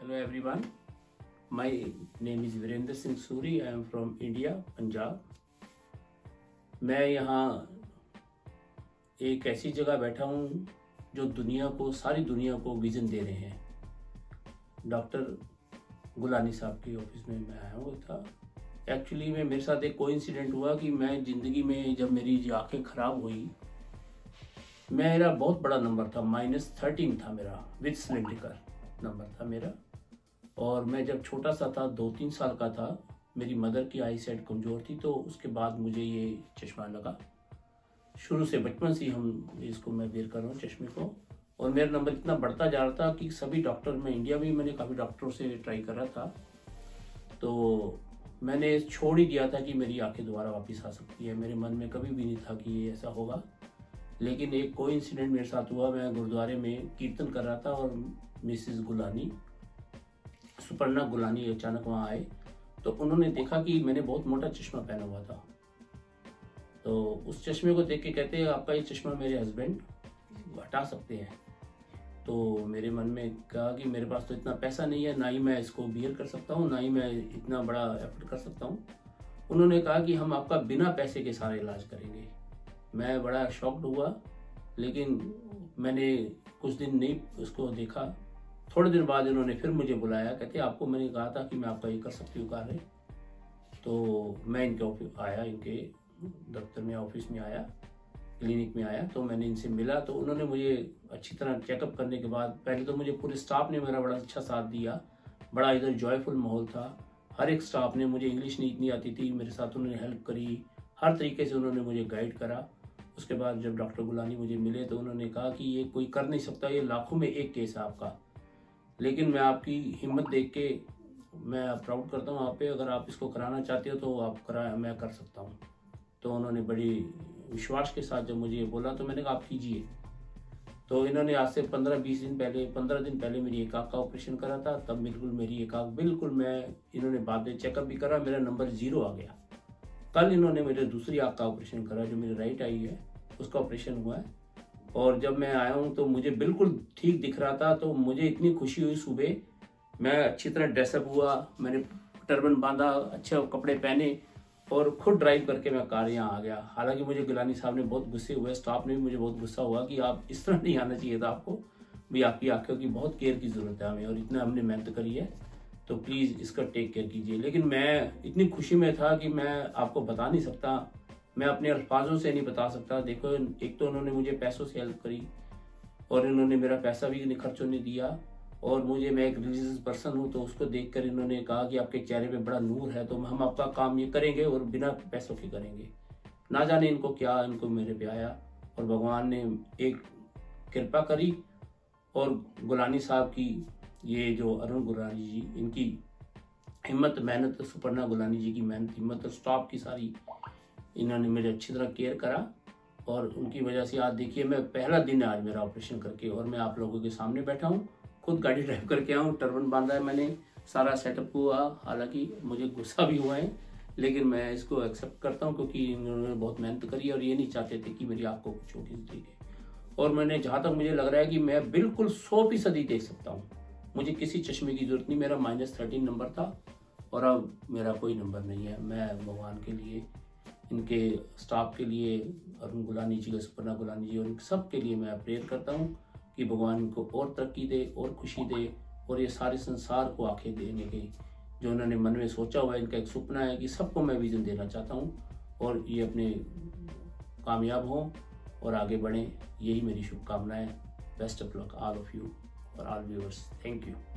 Hello everyone, my name is Virendra Singh Suri. I am from India, Punjab. मैं यहाँ एक ऐसी जगह बैठा हूँ जो सारी दुनिया को विजन दे रहे हैं. डॉक्टर गुलानी साहब की ऑफिस में मैं आया हूँ था. एक्चुअली में मेरे साथ एक कोइंसिडेंट हुआ कि मैं ज़िंदगी में जब मेरी आँखें ख़राब हुई, मेरा बहुत बड़ा नंबर था, -13 था मेरा, विद सिलेंड्रिकल नंबर था मेरा. और मैं जब छोटा सा था, 2-3 साल का था, मेरी मदर की आई साइट कमज़ोर थी, तो उसके बाद मुझे ये चश्मा लगा. शुरू से बचपन से हम इसको मैं वेयर कर रहा हूँ चश्मे को. और मेरा नंबर इतना बढ़ता जा रहा था कि सभी डॉक्टर, मैं इंडिया में मैंने काफ़ी डॉक्टरों से ट्राई कर रहा था, तो मैंने छोड़ ही दिया था कि मेरी आंखें दोबारा वापस आ सकती है. मेरे मन में कभी भी नहीं था कि ये ऐसा होगा. लेकिन एक कोई इंसिडेंट मेरे साथ हुआ. मैं गुरुद्वारे में कीर्तन कर रहा था और मिसेस गुलानी, सुपर्णा गुलानी अचानक वहाँ आए. तो उन्होंने देखा कि मैंने बहुत मोटा चश्मा पहना हुआ था. तो उस चश्मे को देख के कहते हैं, आपका ये चश्मा मेरे हस्बैंड हटा सकते हैं. तो मेरे मन में कहा कि मेरे पास तो इतना पैसा नहीं है, ना ही मैं इसको बियर कर सकता हूँ, ना ही मैं इतना बड़ा एफर्ट कर सकता हूँ. उन्होंने कहा कि हम आपका बिना पैसे के सारे इलाज करेंगे. मैं बड़ा शॉक्ड हुआ, लेकिन मैंने कुछ दिन नहीं उसको देखा. थोड़े दिन बाद इन्होंने फिर मुझे बुलाया. कहते आपको मैंने कहा था कि मैं आपका ये कर सकती हूँ कार्य. तो मैं इनके ऑफिस आया, इनके दफ्तर में, ऑफिस में आया, क्लिनिक में आया. तो मैंने इनसे मिला. तो उन्होंने मुझे अच्छी तरह चेकअप करने के बाद, पहले तो मुझे पूरे स्टाफ ने मेरा बड़ा अच्छा साथ दिया. बड़ा इधर जॉयफुल माहौल था. हर एक स्टाफ ने, मुझे इंग्लिश नहीं इतनी आती थी, मेरे साथ उन्होंने हेल्प करी. हर तरीके से उन्होंने मुझे गाइड करा. उसके बाद जब डॉक्टर गुलानी मुझे मिले तो उन्होंने कहा कि ये कोई कर नहीं सकता, ये लाखों में एक केस है आपका, लेकिन मैं आपकी हिम्मत देख के मैं प्राउड करता हूँ आप पे. अगर आप इसको कराना चाहते हो तो आप मैं कर सकता हूँ. तो उन्होंने बड़ी विश्वास के साथ जब मुझे ये बोला, तो मैंने कहा आप कीजिए. तो इन्होंने आज से 15 दिन पहले मेरी एक आँख का ऑपरेशन करा था. तब बिल्कुल मेरी एक आँख बिल्कुल, मैं इन्होंने बाद में चेकअप भी करा, मेरा नंबर 0 आ गया. कल इन्होंने मेरे दूसरी आँख का ऑपरेशन करा, जो मेरी राइट आई है, उसका ऑपरेशन हुआ है. और जब मैं आया हूँ तो मुझे बिल्कुल ठीक दिख रहा था. तो मुझे इतनी खुशी हुई. सुबह मैं अच्छी तरह ड्रेसअप हुआ, मैंने टर्बन बांधा, अच्छे कपड़े पहने और खुद ड्राइव करके मैं कार यहाँ आ गया. हालांकि मुझे गुलानी साहब ने बहुत गुस्से हुए, स्टाफ ने भी मुझे बहुत गुस्सा हुआ कि आप इस तरह नहीं आना चाहिए था आपको भी. आपकी आँखों की बहुत केयर की ज़रूरत है हमें, और इतना हमने मेहनत करी है, तो प्लीज़ इसका टेक केयर कीजिए. लेकिन मैं इतनी खुशी में था कि मैं आपको बता नहीं सकता, मैं अपने अल्फाजों से नहीं बता सकता. देखो, एक तो उन्होंने मुझे पैसों से हेल्प करी, और इन्होंने मेरा पैसा भी खर्चों ने दिया. और मुझे, मैं एक रिलीजियस पर्सन हूँ, तो उसको देखकर इन्होंने कहा कि आपके चेहरे पे बड़ा नूर है, तो हम आपका काम ये करेंगे और बिना पैसों के करेंगे. ना जाने इनको क्या, इनको मेरे पे आया, और भगवान ने एक कृपा करी. और गुलानी साहब की, ये जो अरुण गुलानी जी, इनकी हिम्मत, मेहनत, सुपर्णा गुलानी जी की मेहनत, हिम्मत, और स्टाफ की सारी, इन्होंने मेरे अच्छी तरह केयर करा. और उनकी वजह से आज देखिए, मैं पहला दिन है आज मेरा ऑपरेशन करके, और मैं आप लोगों के सामने बैठा हूँ. खुद गाड़ी ड्राइव करके आऊँ, टर्बन बांधा है मैंने, सारा सेटअप हुआ. हालांकि मुझे गुस्सा भी हुआ है, लेकिन मैं इसको एक्सेप्ट करता हूँ, क्योंकि इन्होंने बहुत मेहनत करी और ये नहीं चाहते थे कि मेरी आँख को कुछ हो किसी तरीके. और मैंने, जहाँ तक मुझे लग रहा है कि मैं बिल्कुल 100% देख सकता हूँ. मुझे किसी चश्मे की जरूरत नहीं. मेरा -13 नंबर था, और अब मेरा कोई नंबर नहीं है. मैं भगवान के लिए, इनके स्टाफ के लिए, अरुण गुलानी जी, सुपर्णा गुलानी जी, और इन सब के लिए मैं प्रेयर करता हूँ कि भगवान इनको और तरक्की दे, और खुशी दे, और ये सारे संसार को आंखें देने की जो उन्होंने मन में सोचा हुआ है. इनका एक सपना है कि सबको मैं विजन देना चाहता हूँ, और ये अपने कामयाब हों और आगे बढ़ें. यही मेरी शुभकामनाएं. Best of luck all of you और ऑल व्यूअर्स. Thank you.